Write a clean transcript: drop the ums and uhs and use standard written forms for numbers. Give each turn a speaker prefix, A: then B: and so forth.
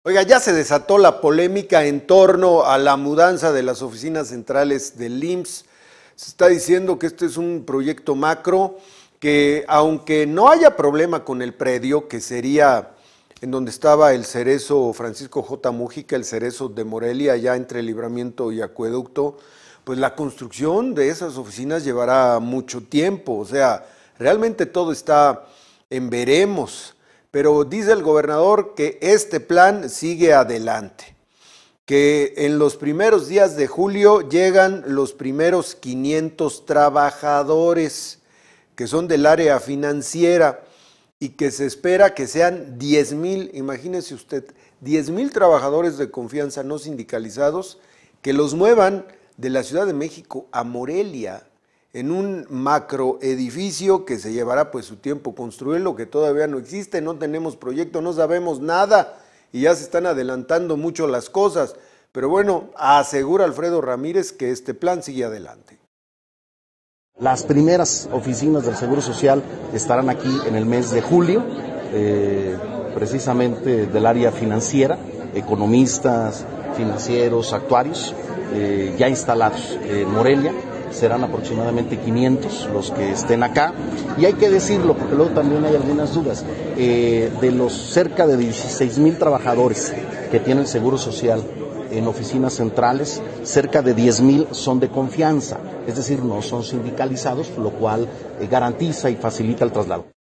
A: Oiga, ya se desató la polémica en torno a la mudanza de las oficinas centrales del IMSS. Se está diciendo que este es un proyecto macro, que aunque no haya problema con el predio, que sería en donde estaba el Cerezo Francisco J. Mújica, el Cerezo de Morelia, allá entre Libramiento y Acueducto, pues la construcción de esas oficinas llevará mucho tiempo. O sea, realmente todo está en veremos. Pero dice el gobernador que este plan sigue adelante, que en los primeros días de julio llegan los primeros 500 trabajadores que son del área financiera y que se espera que sean 10,000, imagínese usted, 10,000 trabajadores de confianza no sindicalizados que los muevan de la Ciudad de México a Morelia, en un macro edificio que se llevará pues su tiempo construirlo, que todavía no existe, no tenemos proyecto, no sabemos nada y ya se están adelantando mucho las cosas. Pero bueno, asegura Alfredo Ramírez que este plan sigue adelante.
B: Las primeras oficinas del Seguro Social estarán aquí en el mes de julio, precisamente del área financiera, economistas, financieros, actuarios, ya instalados en Morelia. Serán aproximadamente 500 los que estén acá, y hay que decirlo porque luego también hay algunas dudas, de los cerca de 16,000 trabajadores que tiene el Seguro Social en oficinas centrales, cerca de 10,000 son de confianza, es decir, no son sindicalizados, lo cual garantiza y facilita el traslado.